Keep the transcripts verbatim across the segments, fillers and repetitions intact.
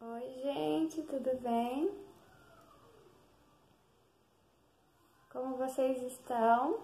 Oi, gente, tudo bem? Como vocês estão?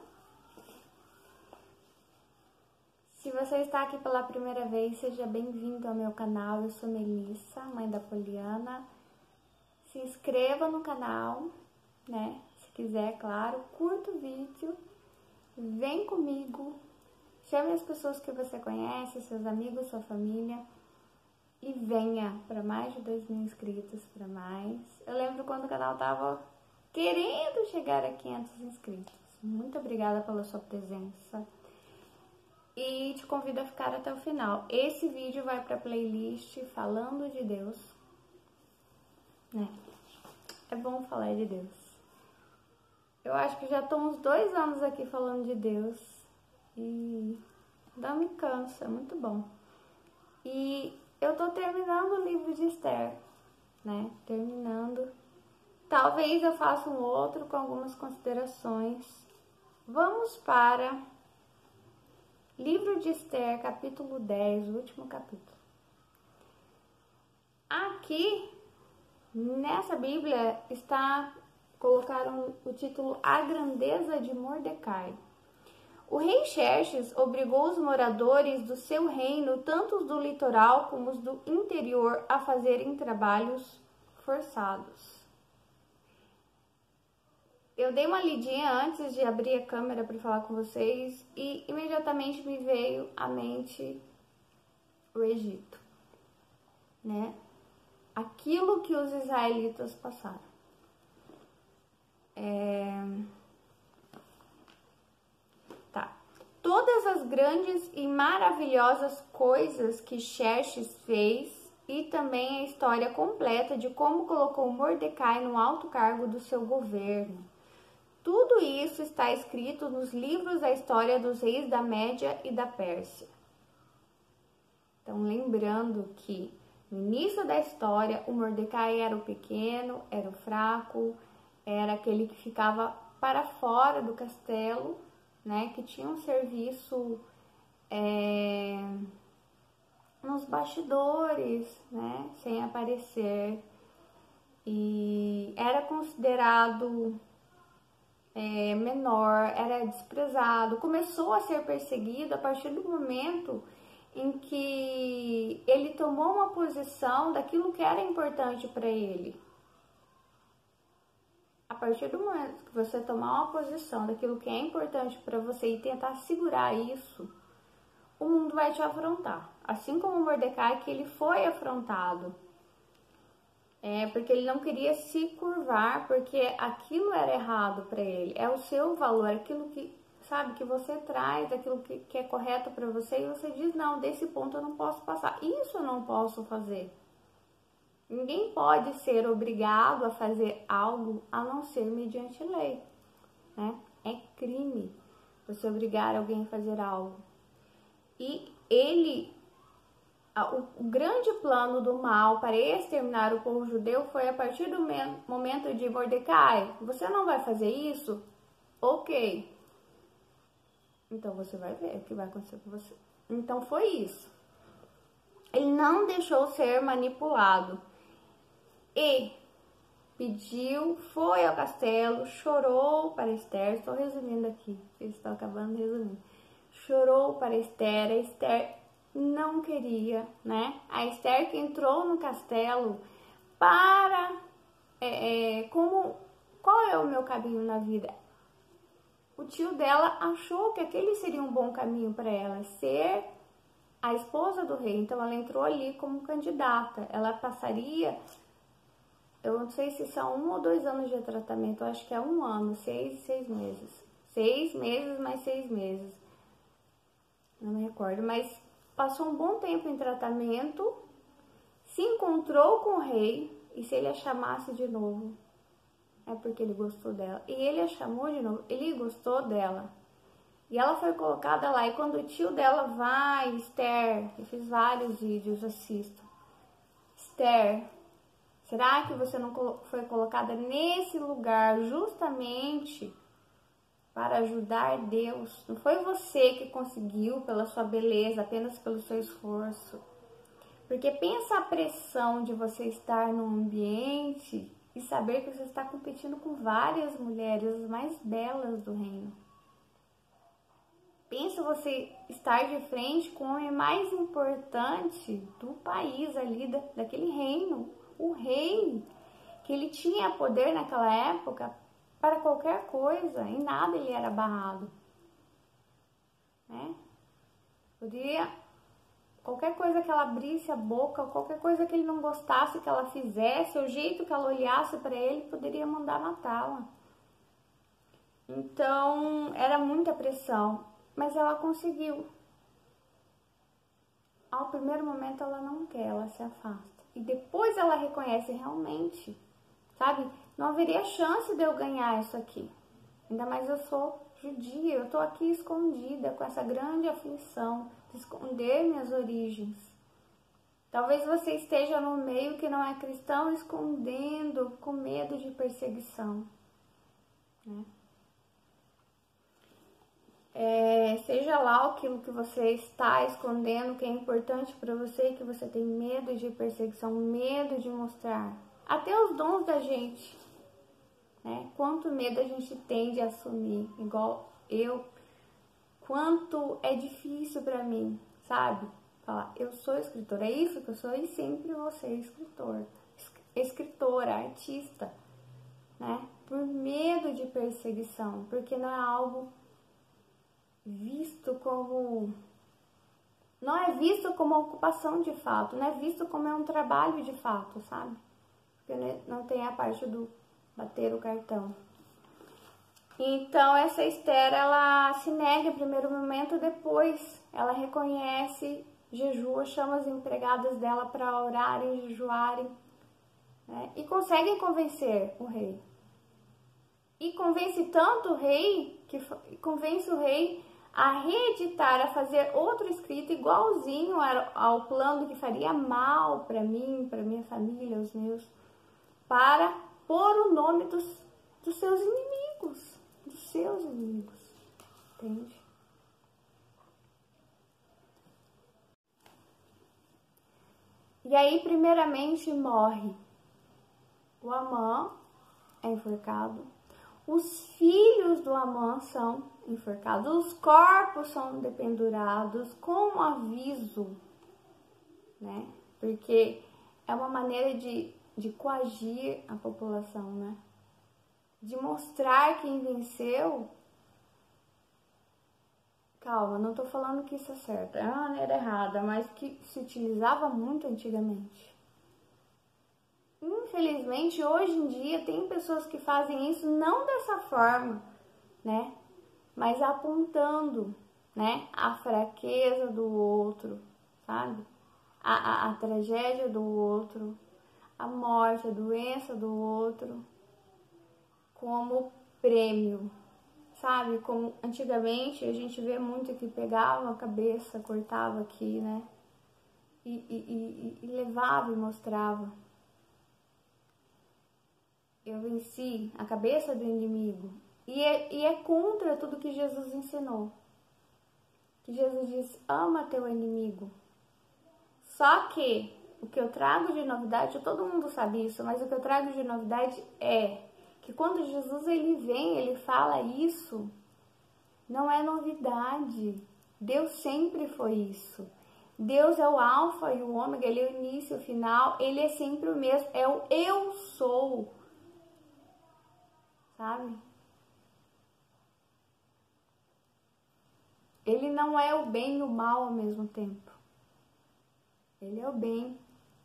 Se você está aqui pela primeira vez, seja bem-vindo ao meu canal. Eu sou Melissa, mãe da Poliana. Se inscreva no canal, né? Se quiser, claro. Curta o vídeo, vem comigo, chame as pessoas que você conhece, seus amigos, sua família. E venha para mais de dois mil inscritos, para mais. Eu lembro quando o canal tava querendo chegar a quinhentos inscritos. Muito obrigada pela sua presença. E te convido a ficar até o final. Esse vídeo vai para a playlist Falando de Deus. Né? É bom falar de Deus. Eu acho que já estou uns dois anos aqui falando de Deus. E não me cansa, é muito bom. E eu tô terminando o livro de Esther, né? Terminando. Talvez eu faça um outro com algumas considerações. Vamos para livro de Esther, capítulo dez, o último capítulo. Aqui, nessa Bíblia, está colocaram o título A Grandeza de Mordecai. O rei Xerxes obrigou os moradores do seu reino, tanto os do litoral como os do interior, a fazerem trabalhos forçados. Eu dei uma lidinha antes de abrir a câmera para falar com vocês e imediatamente me veio à mente o Egito, né? Aquilo que os israelitas passaram. É... Todas as grandes e maravilhosas coisas que Xerxes fez e também a história completa de como colocou Mordecai no alto cargo do seu governo. Tudo isso está escrito nos livros da história dos reis da Média e da Pérsia. Então, lembrando que no início da história, o Mordecai era o pequeno, era o fraco, era aquele que ficava para fora do castelo, né, que tinha um serviço é, nos bastidores, né, sem aparecer, e era considerado é, menor, era desprezado, começou a ser perseguido a partir do momento em que ele tomou uma posição daquilo que era importante para ele. A partir do momento que você tomar uma posição daquilo que é importante para você e tentar segurar isso, o mundo vai te afrontar. Assim como o Mordecai, que ele foi afrontado. É, porque ele não queria se curvar, porque aquilo era errado para ele. É o seu valor, aquilo que, sabe, que você traz, aquilo que, que é correto para você. E você diz, não, desse ponto eu não posso passar. Isso eu não posso fazer. Ninguém pode ser obrigado a fazer algo a não ser mediante lei, né? É crime você obrigar alguém a fazer algo. E ele, o, o grande plano do mal para exterminar o povo judeu foi a partir do momento de Mordecai. Você não vai fazer isso? Ok. Então você vai ver o que vai acontecer com você. Então foi isso. Ele não deixou ser manipulado. E pediu, foi ao castelo, chorou para Esther. Estou resumindo aqui, eles estão acabando resumindo. Chorou para Esther, a Esther não queria, né? A Esther que entrou no castelo para, é, é, como, qual é o meu caminho na vida? O tio dela achou que aquele seria um bom caminho para ela, ser a esposa do rei. Então ela entrou ali como candidata, ela passaria... Eu não sei se são um ou dois anos de tratamento, eu acho que é um ano, seis, seis meses. Seis meses mais seis meses. Não me recordo, mas passou um bom tempo em tratamento, se encontrou com o rei, e se ele a chamasse de novo, é porque ele gostou dela. E ele a chamou de novo, ele gostou dela. E ela foi colocada lá, e quando o tio dela vai, Esther, eu fiz vários vídeos, assista. Esther... Será que você não foi colocada nesse lugar justamente para ajudar Deus? Não foi você que conseguiu pela sua beleza, apenas pelo seu esforço. Porque pensa a pressão de você estar num ambiente e saber que você está competindo com várias mulheres, as mais belas do reino. Pensa você estar de frente com o homem mais importante do país ali, da, daquele reino, o rei, que ele tinha poder naquela época para qualquer coisa, em nada ele era barrado, né? Podia, qualquer coisa que ela abrisse a boca, qualquer coisa que ele não gostasse que ela fizesse, o jeito que ela olhasse para ele, poderia mandar matá-la. Então, era muita pressão, mas ela conseguiu. Ao primeiro momento ela não quer, ela se afasta. E depois ela reconhece realmente, sabe? Não haveria chance de eu ganhar isso aqui. Ainda mais eu sou judia, eu tô aqui escondida com essa grande aflição de esconder minhas origens. Talvez você esteja no meio que não é cristão, escondendo, com medo de perseguição, né? É, seja lá aquilo que você está escondendo, que é importante para você, que você tem medo de perseguição, medo de mostrar. Até os dons da gente, né? Quanto medo a gente tem de assumir, igual eu. Quanto é difícil para mim, sabe? Falar, eu sou escritora, é isso que eu sou e sempre vou ser escritor. Escritora, artista, né? Por medo de perseguição, porque não é algo visto como, não é visto como ocupação de fato, não é visto como é um trabalho de fato, sabe? Porque não tem a parte do bater o cartão. Então essa Esther, ela se nega em primeiro momento, depois ela reconhece, jejua, chama as empregadas dela para orarem, jejuarem, né? E consegue convencer o rei. E convence tanto o rei, que convence o rei a reeditar, a fazer outro escrito igualzinho ao plano que faria mal para mim, para minha família, os meus, para pôr o nome dos, dos seus inimigos, dos seus inimigos, entende? E aí, primeiramente, morre o Amã, é enforcado. Os filhos do Amã são enforcados, os corpos são dependurados com um aviso, né? Porque é uma maneira de, de coagir a população, né? De mostrar quem venceu. Calma, não tô falando que isso é certo, é uma maneira errada, mas que se utilizava muito antigamente. Infelizmente, hoje em dia, tem pessoas que fazem isso não dessa forma, né? Mas apontando, né? A fraqueza do outro, sabe? A, a, a tragédia do outro, a morte, a doença do outro, como prêmio, sabe? Como antigamente a gente vê muito que pegava a cabeça, cortava aqui, né? E, e, e, e levava e mostrava. Eu venci a cabeça do inimigo. E é, e é contra tudo que Jesus ensinou. Que Jesus diz, ama teu inimigo. Só que o que eu trago de novidade, todo mundo sabe isso, mas o que eu trago de novidade é que quando Jesus ele vem, ele fala isso, não é novidade. Deus sempre foi isso. Deus é o alfa e o ômega, ele é o início e o final, ele é sempre o mesmo, é o eu sou. Sabe? Ele não é o bem e o mal ao mesmo tempo. Ele é o bem.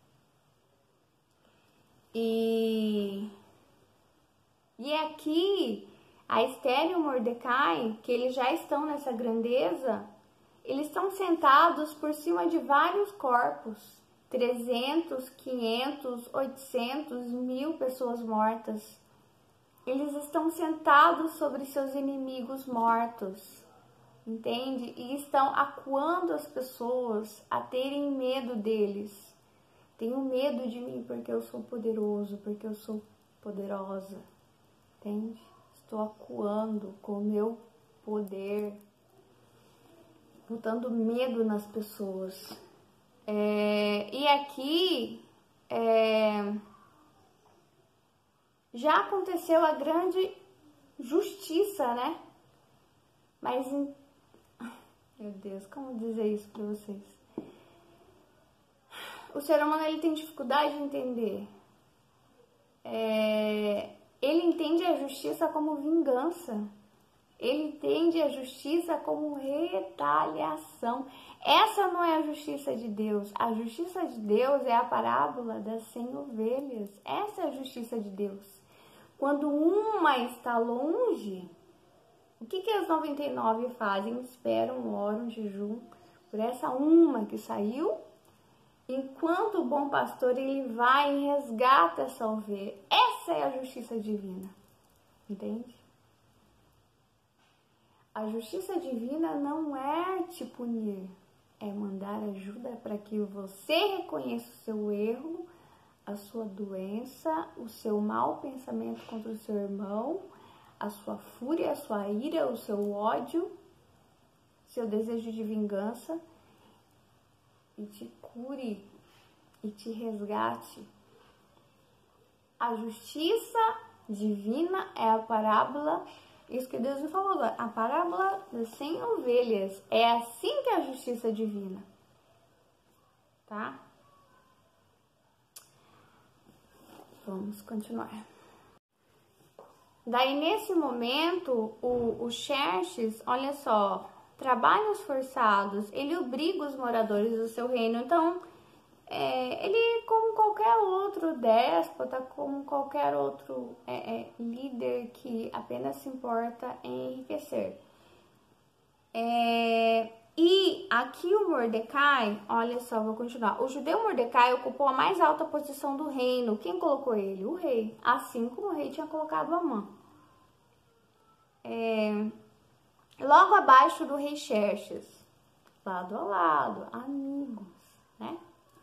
E, e aqui, a Esther e o Mordecai, que eles já estão nessa grandeza, eles estão sentados por cima de vários corpos. trezentos, quinhentos, oitocentos, mil pessoas mortas. Eles estão sentados sobre seus inimigos mortos, entende? E estão acuando as pessoas a terem medo deles. Tenho medo de mim porque eu sou poderoso, porque eu sou poderosa, entende? Estou acuando com o meu poder, botando medo nas pessoas. É, e aqui é, já aconteceu a grande justiça, né? Mas, em... meu Deus, como dizer isso para vocês? O ser humano, ele tem dificuldade de entender. É, ele entende a justiça como vingança. Ele entende a justiça como retaliação. Essa não é a justiça de Deus. A justiça de Deus é a parábola das cem ovelhas. Essa é a justiça de Deus. Quando uma está longe, o que, que as noventa e nove fazem? Esperam, oram, jejum por essa uma que saiu, enquanto o bom pastor, ele vai e resgata essa ovelha. Essa é a justiça divina. Entende? A justiça divina não é te punir, é mandar ajuda para que você reconheça o seu erro, a sua doença, o seu mau pensamento contra o seu irmão, a sua fúria, a sua ira, o seu ódio, seu desejo de vingança, e te cure e te resgate. A justiça divina é a parábola, isso que Deus me falou agora, a parábola das cem ovelhas. É assim que é a justiça divina, tá? Vamos continuar. Daí, nesse momento, o, o Xerxes, olha só, trabalhos forçados, ele obriga os moradores do seu reino. Então, é, ele, como qualquer outro déspota, como qualquer outro é, é, líder que apenas se importa em enriquecer. É, e aqui o Mordecai, olha só, vou continuar. O judeu Mordecai ocupou a mais alta posição do reino. Quem colocou ele? O rei. Assim como o rei tinha colocado Amã. É, logo abaixo do rei Xerxes. Lado a lado, amigos, né?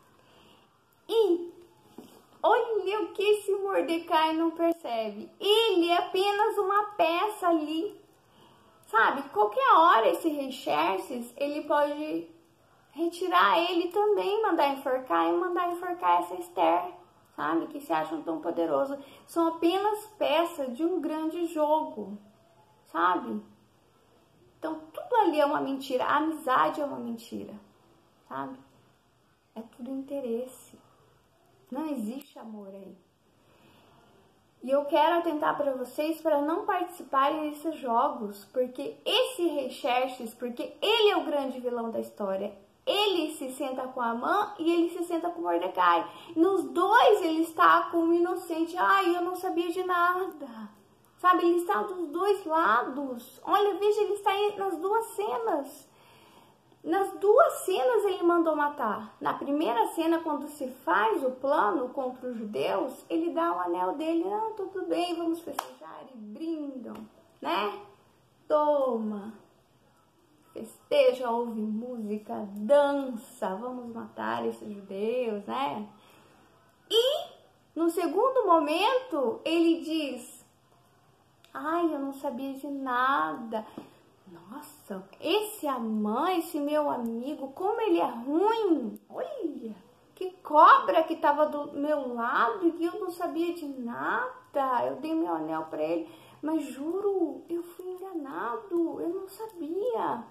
E olha o que esse Mordecai não percebe. Ele é apenas uma peça ali. Sabe, qualquer hora esse rei Xerxes, ele pode retirar ele também, mandar enforcar e mandar enforcar essa Esther, sabe, que se acham tão poderosos. São apenas peças de um grande jogo, sabe? Então, tudo ali é uma mentira. A amizade é uma mentira, sabe? É tudo interesse. Não existe amor aí. E eu quero atentar para vocês para não participarem desses jogos, porque esse rei Xerxes, porque ele é o grande vilão da história. Ele se senta com Amã e ele se senta com Mordecai. Nos dois ele está como inocente. Ai, eu não sabia de nada. Sabe, ele está dos dois lados. Olha, veja, ele está nas duas cenas. Nas duas cenas ele mandou matar. Na primeira cena, quando se faz o plano contra os judeus, ele dá o anel dele. Ah, tudo bem, vamos festejar, e brindam, né? Toma. Festeja, ouve música, dança, vamos matar esses judeus, né? E, no segundo momento, ele diz, ai, eu não sabia de nada. Nossa, esse Amã, esse meu amigo, como ele é ruim. Olha, que cobra que estava do meu lado e eu não sabia de nada. Eu dei meu anel para ele, mas juro, eu fui enganado, eu não sabia.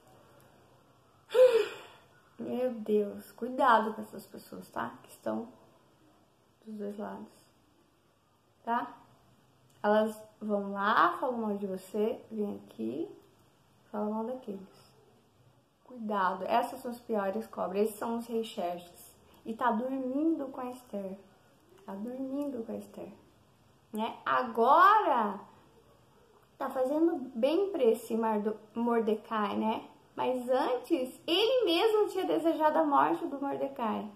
Meu Deus, cuidado com essas pessoas, tá? Que estão dos dois lados, tá? Elas vão lá, falam mal de você, vem aqui, falam mal daqueles. Cuidado, essas são as piores cobras, esses são os reis Xerxes. E tá dormindo com a Esther, tá dormindo com a Esther, né? Agora, tá fazendo bem pra esse Mordecai, né? Mas antes, ele mesmo tinha desejado a morte do Mordecai.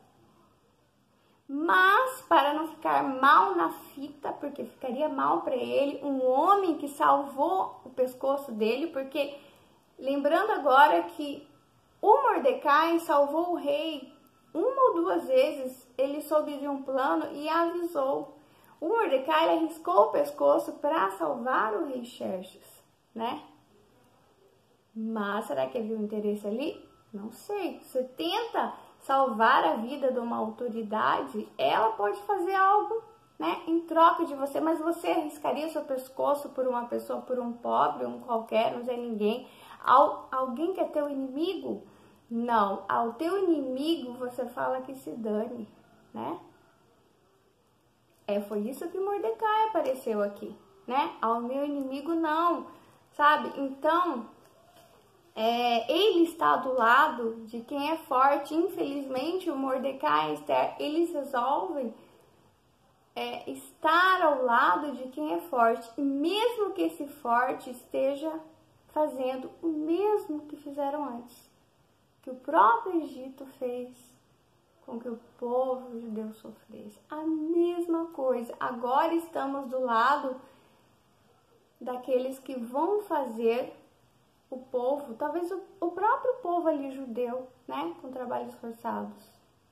Mas, para não ficar mal na fita, porque ficaria mal para ele, um homem que salvou o pescoço dele, porque, lembrando agora que o Mordecai salvou o rei uma ou duas vezes, ele soube de um plano e avisou. O Mordecai ele arriscou o pescoço para salvar o rei Xerxes, né? Mas será que havia um interesse ali? Não sei. setenta, salvar a vida de uma autoridade, ela pode fazer algo, né, em troca de você, mas você arriscaria seu pescoço por uma pessoa, por um pobre, um qualquer, não sei ninguém, Al, alguém que é teu inimigo? Não, ao teu inimigo você fala que se dane, né? É, foi isso que Mordecai apareceu aqui, né? Ao meu inimigo não, sabe? Então, é, ele está do lado de quem é forte. Infelizmente, o Mordecai e a Esther, eles resolvem é, estar ao lado de quem é forte. E mesmo que esse forte esteja fazendo o mesmo que fizeram antes, que o próprio Egito fez com que o povo judeu sofresse. A mesma coisa. Agora estamos do lado daqueles que vão fazer o povo, talvez o, o próprio povo ali judeu, né, com trabalhos forçados.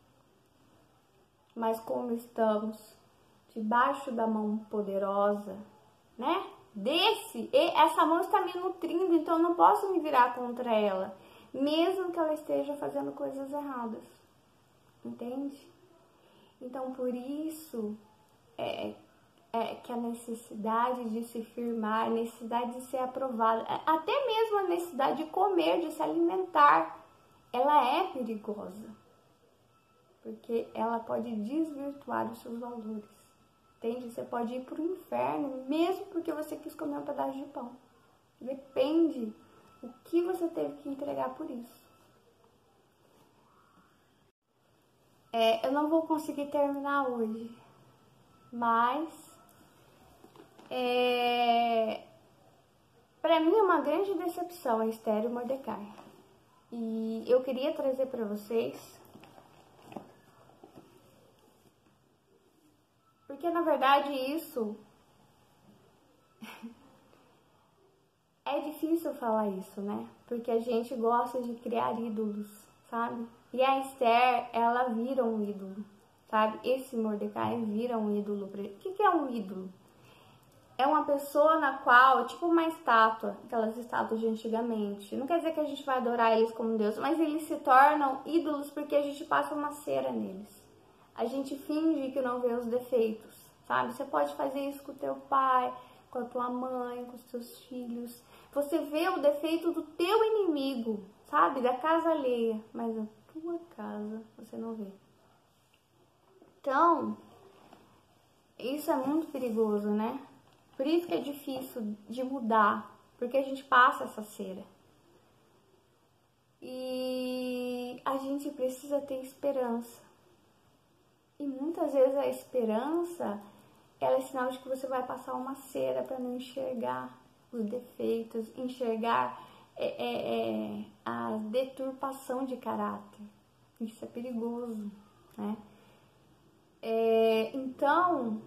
Mas como estamos debaixo da mão poderosa, né, desse, essa mão está me nutrindo, então eu não posso me virar contra ela, mesmo que ela esteja fazendo coisas erradas. Entende? Então, por isso é, é que a necessidade de se firmar, a necessidade de ser aprovada, até mesmo a necessidade de comer, de se alimentar, ela é perigosa. Porque ela pode desvirtuar os seus valores. Entende? Você pode ir para o inferno, mesmo porque você quis comer um pedaço de pão. Depende o que você teve que entregar por isso. É, eu não vou conseguir terminar hoje, mas é, para mim é uma grande decepção a Esther e o Mordecai. E eu queria trazer para vocês, porque na verdade isso é difícil falar isso, né? Porque a gente gosta de criar ídolos, sabe? E a Esther, ela vira um ídolo, sabe? Esse Mordecai vira um ídolo. Pra... O que é um ídolo? É uma pessoa na qual, tipo uma estátua, aquelas estátuas de antigamente. Não quer dizer que a gente vai adorar eles como Deus, mas eles se tornam ídolos porque a gente passa uma cera neles. A gente finge que não vê os defeitos, sabe? Você pode fazer isso com o teu pai, com a tua mãe, com os teus filhos. Você vê o defeito do teu inimigo, sabe? Da casa alheia, mas a tua casa você não vê. Então, isso é muito perigoso, né? Por isso que é difícil de mudar, porque a gente passa essa cera. E a gente precisa ter esperança. E muitas vezes a esperança, ela é sinal de que você vai passar uma cera para não enxergar os defeitos, enxergar é, é, é, a deturpação de caráter. Isso é perigoso, né? É, então,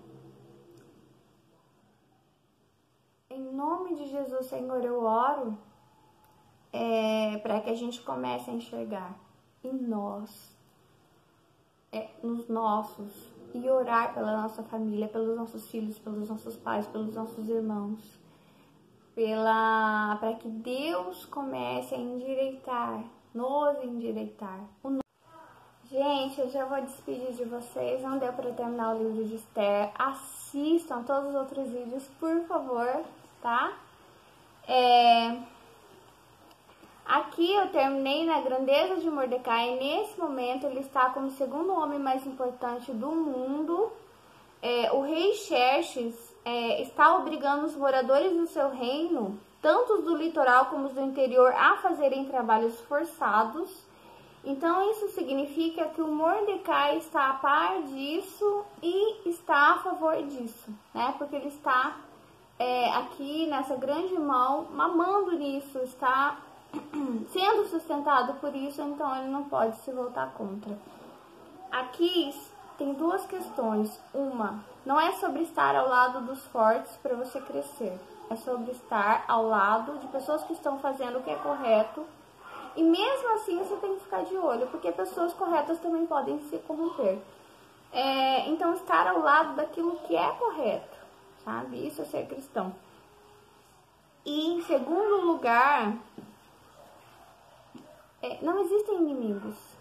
em nome de Jesus, Senhor, eu oro é, para que a gente comece a enxergar em nós, é, nos nossos, e orar pela nossa família, pelos nossos filhos, pelos nossos pais, pelos nossos irmãos, pela para que Deus comece a endireitar, nos endireitar. O... Gente, eu já vou despedir de vocês, não deu para terminar o livro de Esther. Assistam todos os outros vídeos, por favor, tá? É... Aqui eu terminei na grandeza de Mordecai. Nesse momento ele está como o segundo homem mais importante do mundo. É, o rei Xerxes é, está obrigando os moradores do seu reino, tanto os do litoral como os do interior, a fazerem trabalhos forçados. Então isso significa que o Mordecai está a par disso e está a favor disso, né? Porque ele está é, aqui nessa grande mão, mamando nisso, está sendo sustentado por isso, então ele não pode se voltar contra. Aqui tem duas questões. Uma, não é sobre estar ao lado dos fortes para você crescer. É sobre estar ao lado de pessoas que estão fazendo o que é correto. E mesmo assim você tem que ficar de olho, porque pessoas corretas também podem se corromper. É, então estar ao lado daquilo que é correto, sabe? Isso é ser cristão. E em segundo lugar, é, não existem inimigos.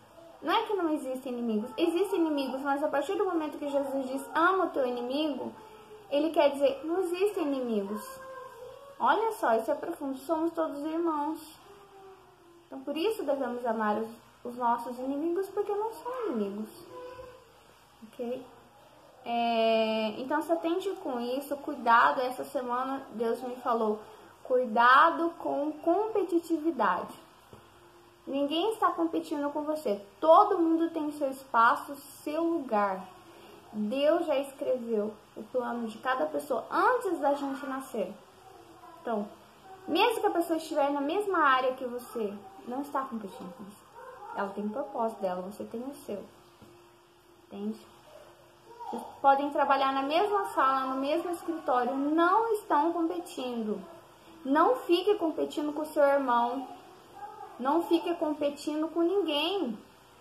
Não é que não existem inimigos, existem inimigos, mas a partir do momento que Jesus diz, ama o teu inimigo, ele quer dizer, não existem inimigos. Olha só, isso é profundo, somos todos irmãos. Então por isso devemos amar os, os nossos inimigos, porque não são inimigos. Ok? É, então se atente com isso, cuidado. Essa semana Deus me falou, cuidado com competitividade. Ninguém está competindo com você, todo mundo tem seu espaço, seu lugar. Deus já escreveu o plano de cada pessoa antes da gente nascer. Então, mesmo que a pessoa estiver na mesma área que você, não está competindo com você. Ela tem o propósito dela, você tem o seu. Entende? Vocês podem trabalhar na mesma sala, no mesmo escritório, não estão competindo. Não fique competindo com o seu irmão. Não fique competindo com ninguém.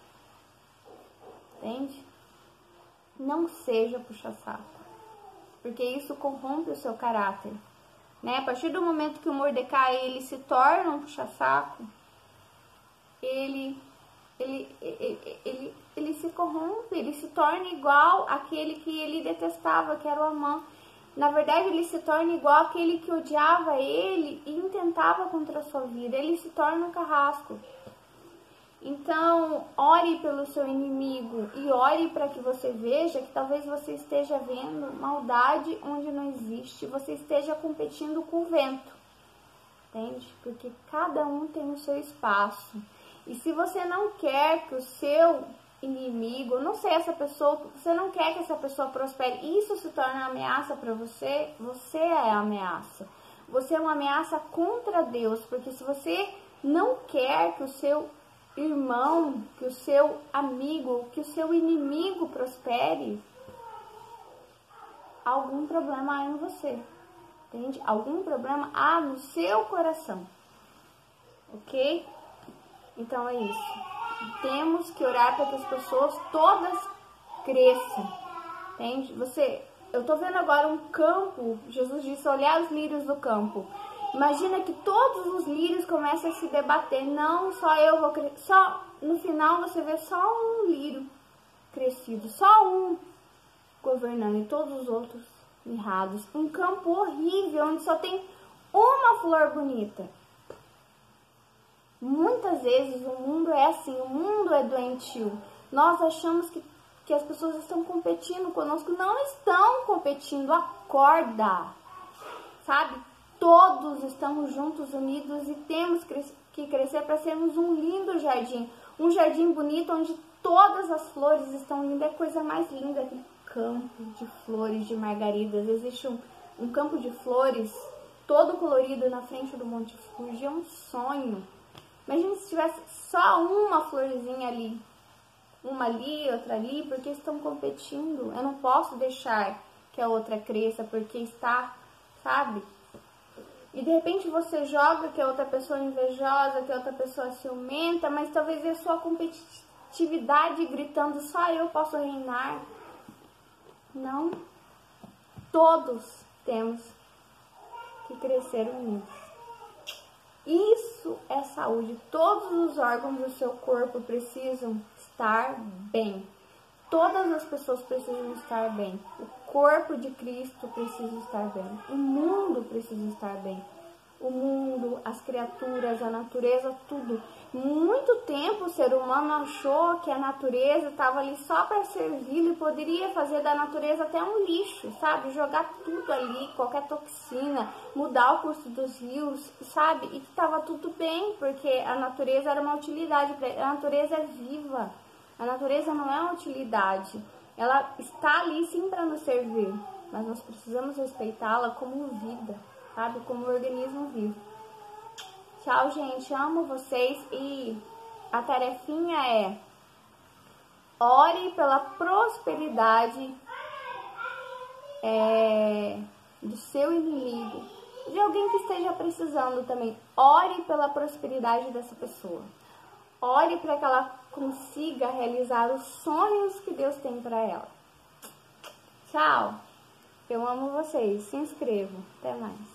Entende? Não seja puxa-saco. Porque isso corrompe o seu caráter. Né? A partir do momento que o Mordecai ele se torna um puxa-saco, ele, ele, ele, ele, ele se corrompe, ele se torna igual àquele que ele detestava, que era o Amã. Na verdade, ele se torna igual àquele que odiava ele e intentava contra a sua vida. Ele se torna um carrasco. Então, ore pelo seu inimigo e ore para que você veja que talvez você esteja vendo maldade onde não existe. Você esteja competindo com o vento. Entende? Porque cada um tem o seu espaço. E se você não quer que o seu inimigo, não sei, essa pessoa, você não quer que essa pessoa prospere, isso se torna ameaça para você, você é a ameaça. Você é uma ameaça contra Deus, porque se você não quer que o seu irmão, que o seu amigo, que o seu inimigo prospere, algum problema há em você, entende? Algum problema há no seu coração, ok? Então é isso. Temos que orar para que as pessoas todas cresçam, entende? Você, eu tô vendo agora um campo, Jesus disse, olhar os lírios do campo. Imagina que todos os lírios começam a se debater, não só eu vou crescer, só no final você vê só um lírio crescido, só um governando e todos os outros mirrados. Um campo horrível, onde só tem uma flor bonita. Muitas vezes o mundo é assim, o mundo é doentio. Nós achamos que, que as pessoas estão competindo conosco. Não estão competindo, acorda, sabe? Todos estamos juntos, unidos e temos que crescer para sermos um lindo jardim. Um jardim bonito onde todas as flores estão lindas. É a coisa mais linda, aquele campo de flores, de margaridas. Existe um, um campo de flores todo colorido na frente do Monte Fuji. É um sonho. Imagina se tivesse só uma florzinha ali, uma ali, outra ali, porque estão competindo. Eu não posso deixar que a outra cresça porque está, sabe? E de repente você joga que a outra pessoa é invejosa, que a outra pessoa é ciumenta, mas talvez é a sua competitividade gritando, só eu posso reinar. Não. Todos temos que crescer unidos. Isso é saúde. Todos os órgãos do seu corpo precisam estar bem. Todas as pessoas precisam estar bem. O corpo de Cristo precisa estar bem. O mundo precisa estar bem. O mundo, as criaturas, a natureza, tudo. Muito tempo o ser humano achou que a natureza estava ali só para servi-lo e poderia fazer da natureza até um lixo, sabe? Jogar tudo ali, qualquer toxina, mudar o curso dos rios, sabe? E que estava tudo bem, porque a natureza era uma utilidade. A natureza é viva. A natureza não é uma utilidade. Ela está ali sim para nos servir, mas nós precisamos respeitá-la como vida, sabe? Como um organismo vivo. Tchau, gente. Amo vocês e a tarefinha é ore pela prosperidade é, do seu inimigo, de alguém que esteja precisando também. Ore pela prosperidade dessa pessoa. Ore para que ela consiga realizar os sonhos que Deus tem para ela. Tchau. Eu amo vocês. Se inscrevam. Até mais.